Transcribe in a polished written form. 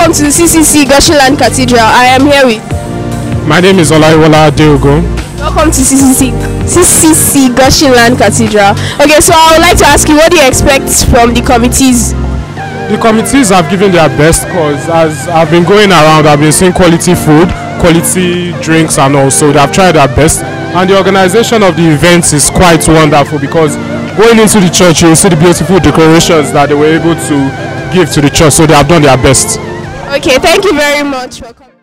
welcome to CCC Goshenland Cathedral. I am here with... My name is Olaiwola Adeogun. Welcome to CCC Goshenland Cathedral. Okay, so I would like to ask you, what do you expect from the committees? The committees have given their best because as I've been going around, I've been seeing quality food, quality drinks and also they've tried their best. And the organization of the events is quite wonderful because going into the church, you'll see the beautiful decorations that they were able to give to the church, so they have done their best. Okay, thank you very much for coming.